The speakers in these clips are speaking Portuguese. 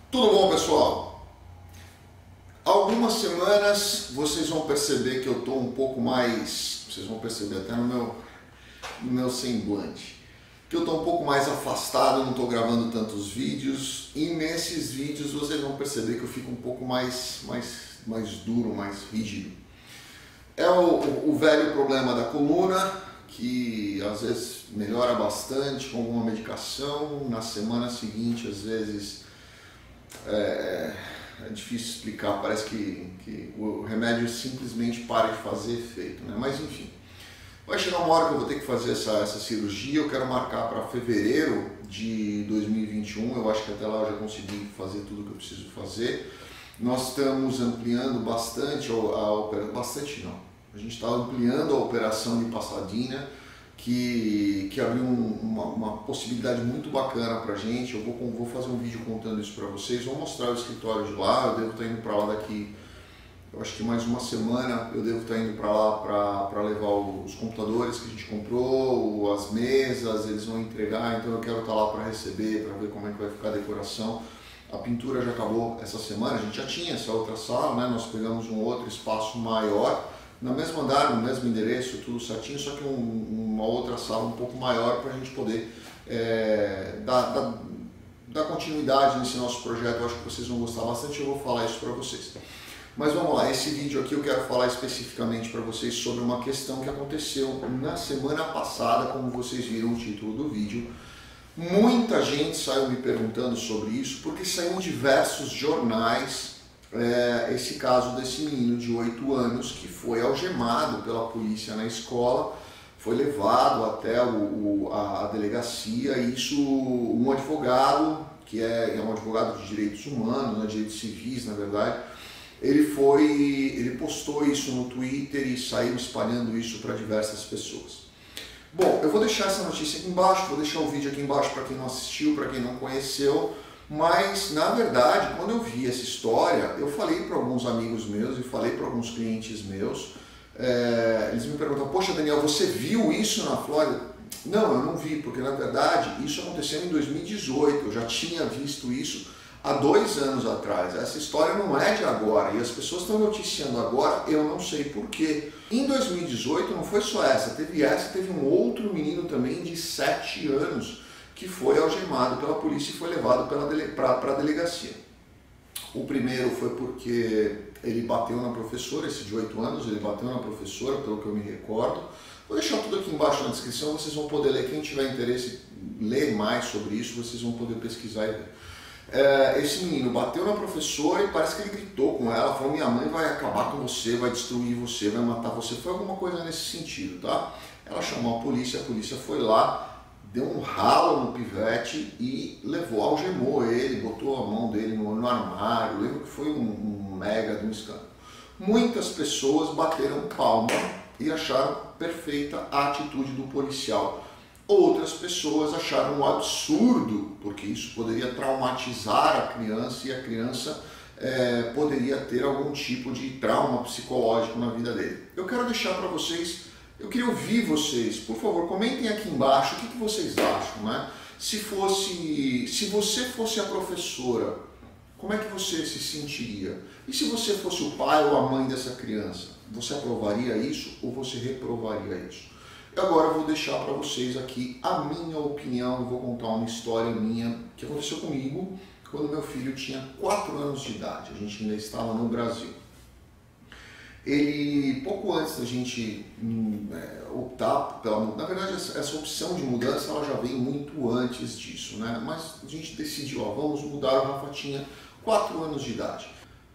Tudo bom, pessoal? Algumas semanas vocês vão perceber que eu estou um pouco mais, vocês vão perceber até no meu semblante, que eu estou um pouco mais afastado, não estou gravando tantos vídeos, e nesses vídeos vocês vão perceber que eu fico um pouco mais duro, mais rígido. É o velho problema da coluna, que às vezes melhora bastante com alguma medicação, na semana seguinte às vezes é difícil explicar, parece que o remédio simplesmente para de fazer efeito, né? Mas enfim, vai chegar uma hora que eu vou ter que fazer essa cirurgia. Eu quero marcar para fevereiro de 2021, eu acho que até lá eu já consegui fazer tudo que eu preciso fazer. Nós estamos ampliando bastante bastante não, a gente está ampliando a operação de Pasadena, que abriu uma possibilidade muito bacana para a gente. Eu vou fazer um vídeo contando isso para vocês, vou mostrar o escritório de lá. Eu devo estar indo para lá daqui, eu acho que mais uma semana. Eu devo estar indo para lá para levar os computadores que a gente comprou, as mesas, eles vão entregar, então eu quero estar lá para receber, para ver como é que vai ficar a decoração. A pintura já acabou essa semana, a gente já tinha essa outra sala, né? Nós pegamos um outro espaço maior, no mesmo andar, no mesmo endereço, tudo certinho, só que uma outra sala um pouco maior para a gente poder dar continuidade nesse nosso projeto. Eu acho que vocês vão gostar bastante, eu vou falar isso para vocês. Mas vamos lá, esse vídeo aqui eu quero falar especificamente para vocês sobre uma questão que aconteceu na semana passada, como vocês viram o título do vídeo. Muita gente saiu me perguntando sobre isso, porque saiu em diversos jornais esse caso desse menino de 8 anos que foi algemado pela polícia na escola, foi levado até a delegacia. E isso, um advogado, que é um advogado de direitos humanos, né, direitos civis na verdade, ele postou isso no Twitter e saiu espalhando isso para diversas pessoas. Bom, eu vou deixar essa notícia aqui embaixo, vou deixar o vídeo aqui embaixo para quem não assistiu, para quem não conheceu. Mas, na verdade, quando eu vi essa história, eu falei para alguns amigos meus e falei para alguns clientes meus. Eles me perguntam: poxa, Daniel, você viu isso na Flórida? Não, eu não vi, porque na verdade isso aconteceu em 2018, eu já tinha visto isso há 2 anos atrás. Essa história não é de agora e as pessoas estão noticiando agora, eu não sei porquê. Em 2018 não foi só essa, teve um outro menino também de 7 anos que foi algemado pela polícia e foi levado para a delegacia. O primeiro foi porque ele bateu na professora, esse de 8 anos, ele bateu na professora, pelo que eu me recordo. Vou deixar tudo aqui embaixo na descrição, vocês vão poder ler. Quem tiver interesse em ler mais sobre isso, vocês vão poder pesquisar e ver. Esse menino bateu na professora e parece que ele gritou com ela, falou: minha mãe vai acabar com você, vai destruir você, vai matar você. Foi alguma coisa nesse sentido, tá? Ela chamou a polícia foi lá, deu um ralo no pivete e algemou ele, botou a mão dele no armário. Eu lembro que foi um mega de um escândalo. Muitas pessoas bateram palma e acharam perfeita a atitude do policial. Outras pessoas acharam um absurdo, porque isso poderia traumatizar a criança e a criança poderia ter algum tipo de trauma psicológico na vida dele. Eu quero deixar para vocês, eu queria ouvir vocês, por favor, comentem aqui embaixo o que vocês acham, né? Se você fosse a professora, como é que você se sentiria? E se você fosse o pai ou a mãe dessa criança, você aprovaria isso ou você reprovaria isso? E agora eu vou deixar para vocês aqui a minha opinião. Eu vou contar uma história minha que aconteceu comigo quando meu filho tinha 4 anos de idade. A gente ainda estava no Brasil. Ele, pouco antes da gente optar pela mudança, na verdade essa opção de mudança ela já veio muito antes disso, né? Mas a gente decidiu, vamos mudar. O Rafa tinha 4 anos de idade.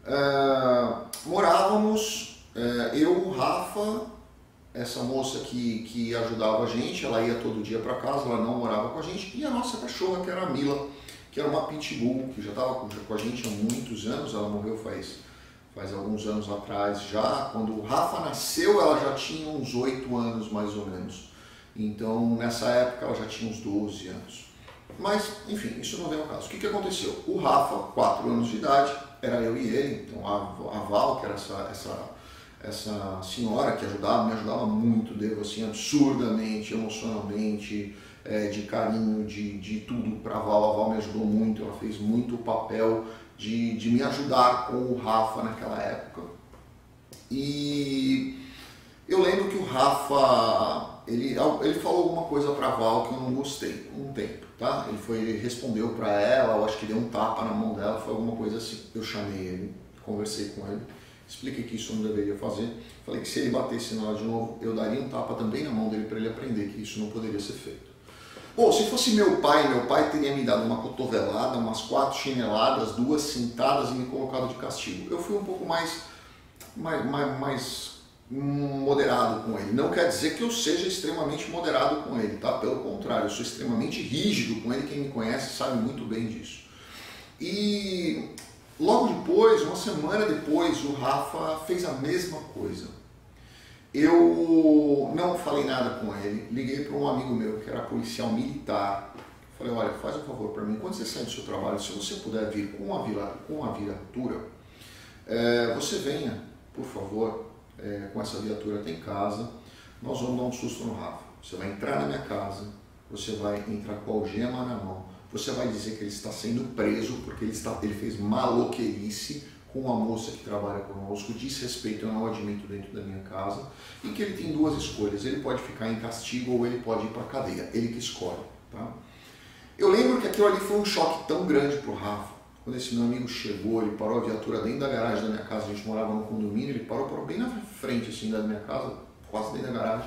Morávamos, eu, o Rafa, essa moça que ajudava a gente, ela ia todo dia para casa, ela não morava com a gente, e a nossa cachorra, que era a Mila, que era uma pitbull, que já estava com a gente há muitos anos. Ela morreu faz alguns anos atrás já. Quando o Rafa nasceu, ela já tinha uns 8 anos mais ou menos. Então nessa época ela já tinha uns 12 anos. Mas enfim, isso não vem ao caso. O que aconteceu? O Rafa, 4 anos de idade, era eu e ele. Então a Val, que era essa senhora que me ajudava muito, devo assim, absurdamente, emocionalmente, de carinho, de tudo para a Val. A Val me ajudou muito, ela fez muito o papel de me ajudar com o Rafa naquela época. E eu lembro que o Rafa, ele falou alguma coisa para a Val que eu não gostei, um tempo, tá? Ele respondeu para ela, eu acho que deu um tapa na mão dela, foi alguma coisa assim. Eu chamei ele, conversei com ele, expliquei que isso eu não deveria fazer. Falei que se ele batesse nela de novo, eu daria um tapa também na mão dele para ele aprender que isso não poderia ser feito. Bom, se fosse meu pai teria me dado uma cotovelada, umas 4 chineladas, 2 cintadas e me colocado de castigo. Eu fui um pouco mais moderado com ele. Não quer dizer que eu seja extremamente moderado com ele, tá? Pelo contrário, eu sou extremamente rígido com ele. Quem me conhece sabe muito bem disso. E logo depois, uma semana depois, o Rafa fez a mesma coisa. Eu não falei nada com ele, liguei para um amigo meu que era policial militar. Falei, olha, faz um favor para mim, quando você sair do seu trabalho, se você puder vir com a viatura, você venha, por favor, com essa viatura até em casa, nós vamos dar um susto no Rafa. Você vai entrar na minha casa, você vai entrar com a algema na mão, você vai dizer que ele está sendo preso porque ele fez maloqueirice com a moça que trabalha conosco, desrespeito eu não admito dentro da minha casa, e que ele tem 2 escolhas, ele pode ficar em castigo ou ele pode ir para a cadeia, ele que escolhe. Tá? Eu lembro que aquilo ali foi um choque tão grande para o Rafa. Quando esse meu amigo chegou, ele parou a viatura dentro da garagem da minha casa, a gente morava no condomínio, ele parou bem na frente assim, da minha casa, quase dentro da garagem.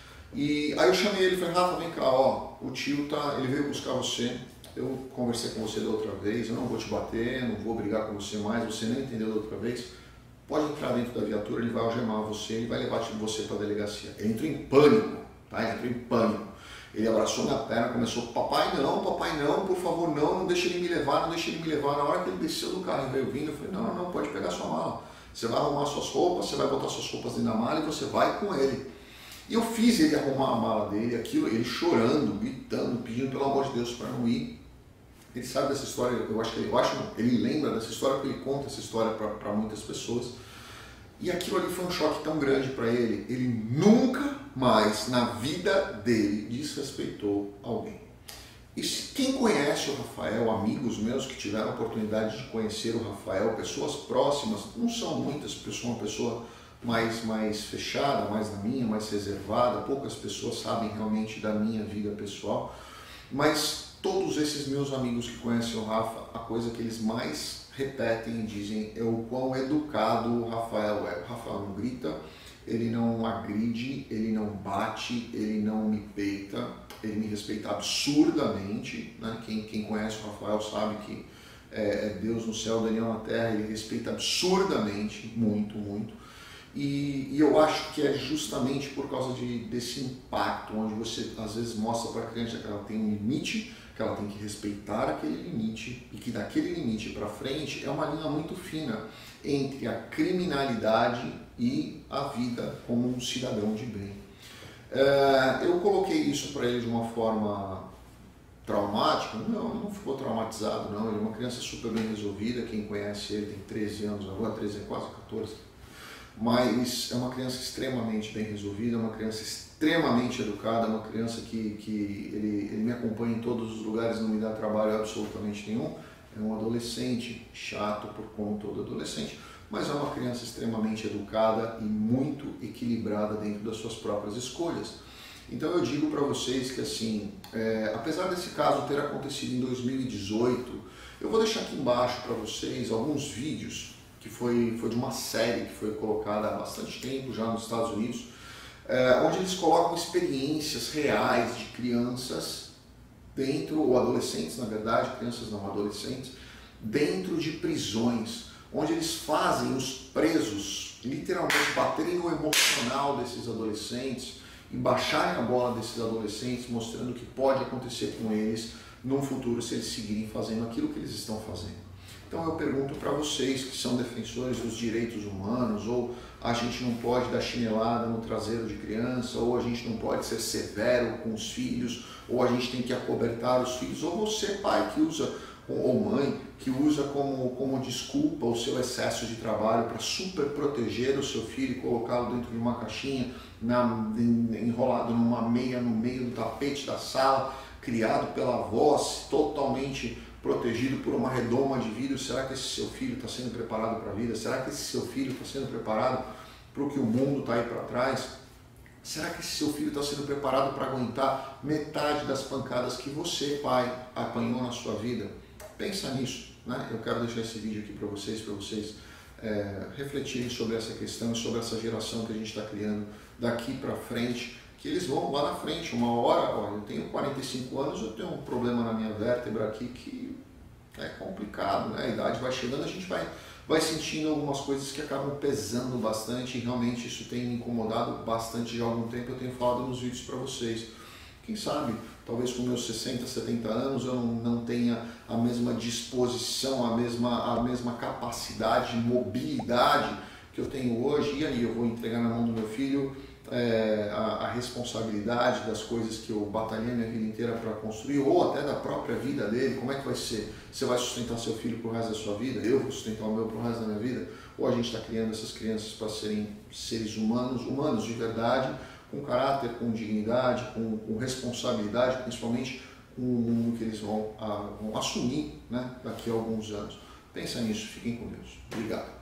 E aí eu chamei ele e falei, Rafa, vem cá, ó, o tio ele veio buscar você, eu conversei com você da outra vez, eu não vou te bater, não vou brigar com você mais, você nem entendeu da outra vez, pode entrar dentro da viatura, ele vai algemar você, ele vai levar você para a delegacia. Ele entrou em pânico, tá? Ele entrou em pânico. Ele abraçou minha perna, começou, papai não, por favor não deixe ele me levar, não deixe ele me levar. Na hora que ele desceu do carro e veio vindo, eu falei, não, pode pegar sua mala. Você vai arrumar suas roupas, você vai botar suas roupas dentro da mala e você vai com ele. E eu fiz ele arrumar a mala dele, ele chorando, gritando, pedindo pelo amor de Deus para não ir. Ele sabe dessa história, ele lembra dessa história porque ele conta essa história para muitas pessoas. E aquilo ali foi um choque tão grande para ele, ele nunca mais na vida dele desrespeitou alguém. E quem conhece o Rafael, amigos meus que tiveram a oportunidade de conhecer o Rafael, pessoas próximas, não são muitas, uma pessoa mais fechada, mais na minha, mais reservada, poucas pessoas sabem realmente da minha vida pessoal, mas todos esses meus amigos que conhecem o Rafa, a coisa que eles mais repetem e dizem é o quão educado o Rafael é. O Rafael não grita, ele não agride, ele não bate, ele não me peita, ele me respeita absurdamente, né? Quem conhece o Rafael sabe que é Deus no céu, Daniel na terra, ele respeita absurdamente, muito, muito. E eu acho que é justamente por causa desse impacto, onde você às vezes mostra para a criança que ela tem um limite, que ela tem que respeitar aquele limite e que daquele limite para frente é uma linha muito fina entre a criminalidade e a vida como um cidadão de bem. Eu coloquei isso para ele de uma forma traumática? Não ficou traumatizado não, ele é uma criança super bem resolvida, quem conhece ele tem 13 anos agora, 13 quase 14, mas é uma criança extremamente bem resolvida, uma criança extremamente educada, uma criança que ele me acompanha em todos os lugares, não me dá trabalho absolutamente nenhum, é um adolescente chato como todo adolescente, mas é uma criança extremamente educada e muito equilibrada dentro das suas próprias escolhas. Então eu digo para vocês que assim, apesar desse caso ter acontecido em 2018, eu vou deixar aqui embaixo para vocês alguns vídeos que foi de uma série que foi colocada há bastante tempo já nos Estados Unidos, onde eles colocam experiências reais de crianças dentro, ou adolescentes na verdade, crianças não adolescentes, dentro de prisões, onde eles fazem os presos literalmente baterem no emocional desses adolescentes e baixarem a bola desses adolescentes, mostrando o que pode acontecer com eles no futuro se eles seguirem fazendo aquilo que eles estão fazendo. Então eu pergunto para vocês que são defensores dos direitos humanos, ou a gente não pode dar chinelada no traseiro de criança, ou a gente não pode ser severo com os filhos, ou a gente tem que acobertar os filhos, ou você, pai, que usa ou mãe que usa como desculpa o seu excesso de trabalho para super proteger o seu filho e colocá-lo dentro de uma caixinha, enrolado numa meia no meio do tapete da sala, criado pela avó, totalmente protegido por uma redoma de vidro. Será que esse seu filho está sendo preparado para a vida? Será que esse seu filho está sendo preparado para o que o mundo está aí para trás? Será que esse seu filho está sendo preparado para aguentar metade das pancadas que você, pai, apanhou na sua vida? Pensa nisso, né? Eu quero deixar esse vídeo aqui para vocês refletirem sobre essa questão e sobre essa geração que a gente está criando daqui para frente, que eles vão lá na frente, uma hora, olha, eu tenho 45 anos, eu tenho um problema na minha vértebra aqui que é complicado, né? A idade vai chegando, a gente vai sentindo algumas coisas que acabam pesando bastante e realmente isso tem me incomodado bastante já há algum tempo. Eu tenho falado nos vídeos para vocês. Quem sabe, talvez com meus 60, 70 anos eu não tenha a mesma disposição, a mesma capacidade, mobilidade que eu tenho hoje, e aí eu vou entregar na mão do meu filho a responsabilidade das coisas que eu batalhei a minha vida inteira para construir, ou até da própria vida dele. Como é que vai ser? Você vai sustentar seu filho pro resto da sua vida? Eu vou sustentar o meu pro resto da minha vida? Ou a gente está criando essas crianças para serem seres humanos de verdade, com caráter, com dignidade, com responsabilidade, principalmente com o mundo que eles vão assumir, né, daqui a alguns anos. Pensa nisso, fiquem com Deus. Obrigado.